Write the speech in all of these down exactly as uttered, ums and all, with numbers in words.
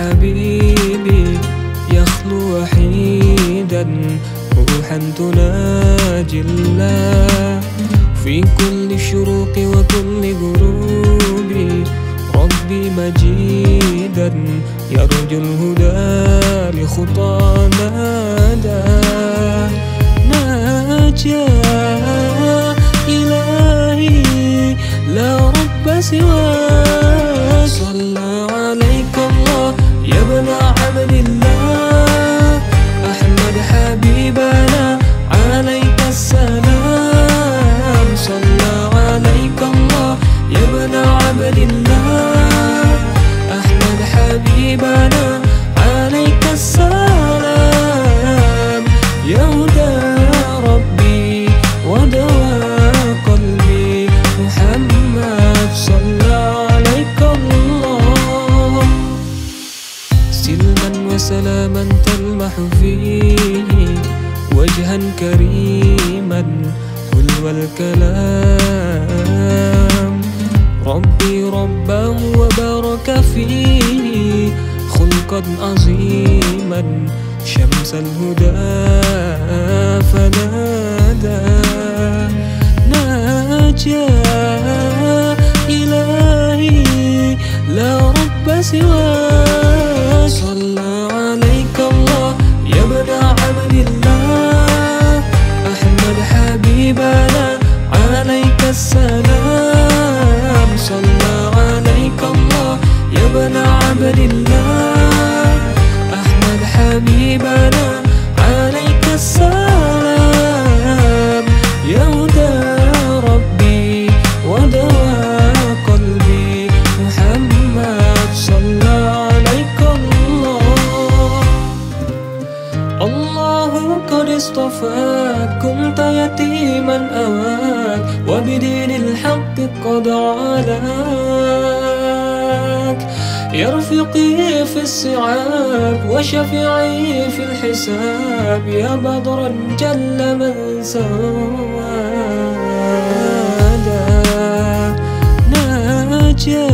حبيبي يخلو وحيدا روحا تناجي الله في كل شروق وكل غروب ربي مجيدا يرجو الهدى لخطى نادى ناجى إلهي لا رب سواك صلى عليك الله يا ابن عبد الله أحمد حبيبنا عليك السلام صلى عليك الله يا ابن عبد الله أحمد حبيبنا عليك السلام يا هدى ربي ودواء قلبي محمد صلى عليك الله سلما وسلاما تلمح فيه وجها كريما حلو الكلام ربي رباه وبارك فيه خلقا عظيما شمس الهدى فنادى ناجى إلهي لا رب سواك صلى عليك الله يا ابن عبد الله أحمد حبيبنا عليك السلام صلى عليك الله يا ابن عبد الله أحمد حبيبنا عليك السلام يا هدى ربي ودواء قلبي محمد صلى عليك الله الله قد اصطفاك كنت يتيما أواك وبدين الحق قد علاك يا رفيقي في الصعاب وشفيعي في الحساب يا بدرا جل من سوادا ناجى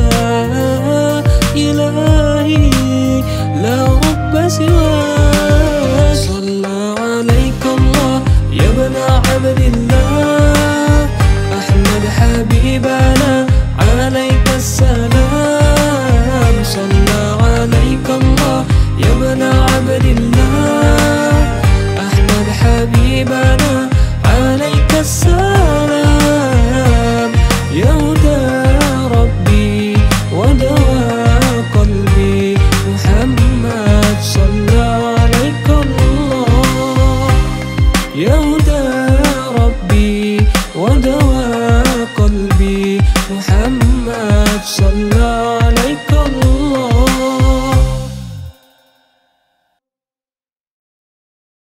إلهي لا رب سواك صلى عليك الله يا ابن عبد الله أحمد حبيبنا عليك السلام صلى عليك الله يا ابن عبد الله أحمد حبيبنا